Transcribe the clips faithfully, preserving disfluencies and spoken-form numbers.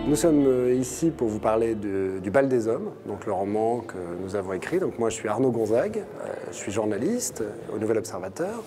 Nous sommes ici pour vous parler de, du Bal des Hommes, donc le roman que nous avons écrit. Donc moi je suis Arnaud Gonzague, euh, je suis journaliste au Nouvel Observateur.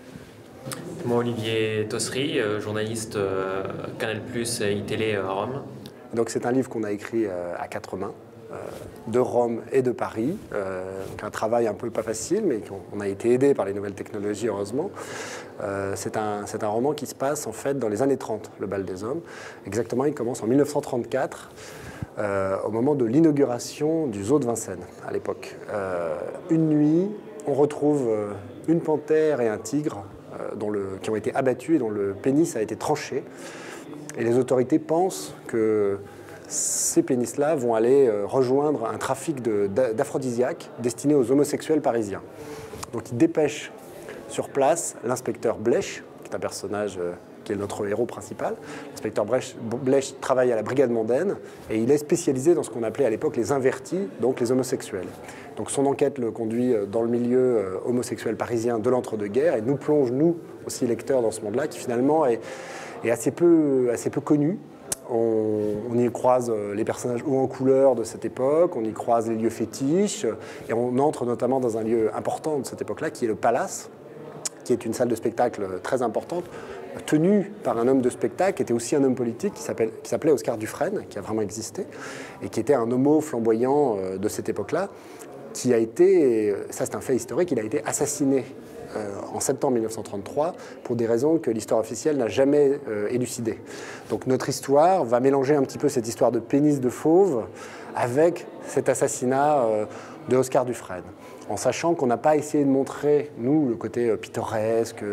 Moi Olivier Tossery, euh, journaliste euh, Canal plus et iTélé à Rome. Donc c'est un livre qu'on a écrit euh, à quatre mains, euh, de Rome et de Paris. Euh, donc un travail un peu pas facile, mais on a été aidé par les nouvelles technologies heureusement. Euh, c'est un, c'est un roman qui se passe en fait dans les années trente, le Bal des Hommes. Exactement, il commence en mille neuf cent trente-quatre, euh, au moment de l'inauguration du Zoo de Vincennes à l'époque. Euh, une nuit, on retrouve euh, une panthère et un tigre euh, dont le, qui ont été abattus et dont le pénis a été tranché. Et les autorités pensent que ces pénis-là vont aller euh, rejoindre un trafic de, d'aphrodisiaques destiné aux homosexuels parisiens. Donc ils dépêchent sur place l'inspecteur Blech, qui est un personnage euh, qui est notre héros principal. L'inspecteur Blech travaille à la brigade mondaine et il est spécialisé dans ce qu'on appelait à l'époque les invertis, donc les homosexuels. Donc son enquête le conduit dans le milieu euh, homosexuel parisien de l'entre-deux-guerres et nous plonge, nous aussi lecteurs, dans ce monde-là qui finalement est, est assez, peu, assez peu connu. On, on y croise les personnages hauts en couleur de cette époque, on y croise les lieux fétiches et on entre notamment dans un lieu important de cette époque-là qui est le Palace, qui est une salle de spectacle très importante, tenue par un homme de spectacle qui était aussi un homme politique qui s'appelait Oscar Dufresne, qui a vraiment existé, et qui était un homo flamboyant de cette époque-là, qui a été, ça c'est un fait historique, il a été assassiné euh, en septembre mille neuf cent trente-trois pour des raisons que l'histoire officielle n'a jamais euh, élucidées. Donc notre histoire va mélanger un petit peu cette histoire de pénis de fauve avec cet assassinat euh, de Oscar Dufresne, en sachant qu'on n'a pas essayé de montrer, nous, le côté euh, pittoresque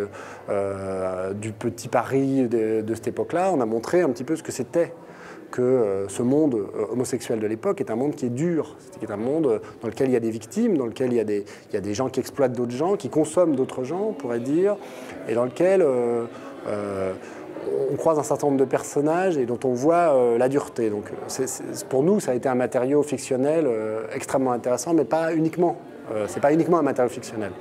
euh, du petit Paris de, de cette époque-là. On a montré un petit peu ce que c'était que euh, ce monde euh, homosexuel de l'époque est un monde qui est dur, c'est un monde dans lequel il y a des victimes, dans lequel il y a des, il y a des gens qui exploitent d'autres gens, qui consomment d'autres gens, on pourrait dire, et dans lequel euh, euh, on croise un certain nombre de personnages et dont on voit euh, la dureté. Donc, c'est, c'est, pour nous, ça a été un matériau fictionnel euh, extrêmement intéressant, mais pas uniquement. Euh, c'est pas uniquement un matériau fictionnel.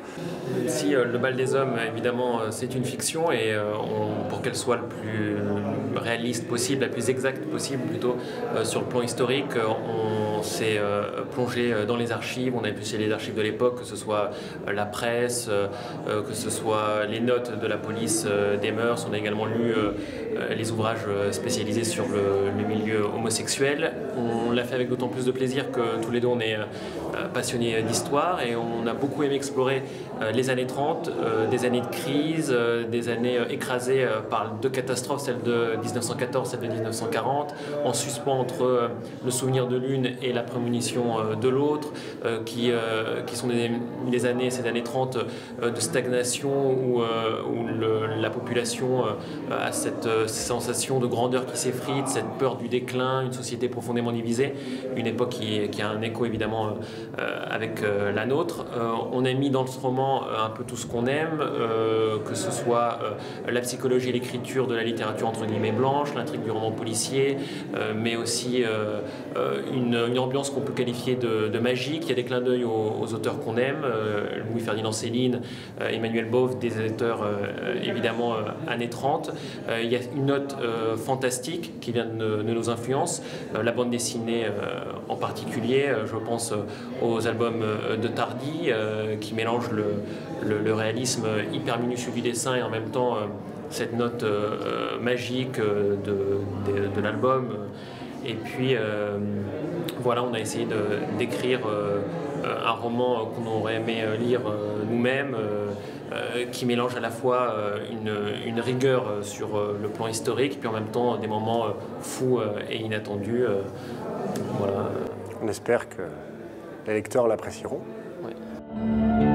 Si euh, le Bal des Hommes, évidemment, euh, c'est une fiction et euh, on, pour qu'elle soit le plus réaliste possible, la plus exacte possible plutôt, euh, sur le plan historique, euh, on s'est euh, plongé dans les archives, on a épluché les archives de l'époque, que ce soit euh, la presse, euh, que ce soit les notes de la police euh, des mœurs, on a également lu euh, les ouvrages spécialisés sur le, le milieu homosexuel. On l'a fait avec d'autant plus de plaisir que tous les deux on est euh, passionnés d'histoire et on a beaucoup aimé explorer euh, les années trente, euh, des années de crise, euh, des années euh, écrasées euh, par deux catastrophes, celle de mille neuf cent quatorze, celle de mille neuf cent quarante, en suspens entre euh, le souvenir de l'une et la prémonition euh, de l'autre, euh, qui, euh, qui sont des, des années, ces années trente euh, de stagnation où, euh, où le, la population euh, a cette euh, sensation de grandeur qui s'effrite, cette peur du déclin, une société profondément divisée, une époque qui, qui a un écho évidemment euh, avec euh, la nôtre. Euh, on a mis dans ce roman euh, un peu tout ce qu'on aime, euh, que ce soit euh, la psychologie et l'écriture de la littérature entre guillemets blanche, l'intrigue du roman policier, euh, mais aussi euh, une, une ambiance qu'on peut qualifier de, de magique. Il y a des clins d'œil aux, aux auteurs qu'on aime, euh, Louis-Ferdinand Céline, euh, Emmanuel Bove, des auteurs euh, évidemment euh, années trente. Euh, il y a une note euh, fantastique qui vient de, de nos influences, euh, la bande dessinée euh, en particulier, euh, je pense euh, aux albums euh, de Tardy euh, qui mélangent le, le, le réalisme hyper minutieux du dessin et en même temps euh, cette note euh, magique euh, de, de, de l'album. Et puis euh, voilà, on a essayé de, d'écrire euh, un roman qu'on aurait aimé lire euh, nous-mêmes, euh, euh, qui mélange à la fois euh, une, une rigueur sur euh, le plan historique, puis en même temps des moments euh, fous euh, et inattendus. Euh, voilà. On espère que les lecteurs l'apprécieront. Ouais.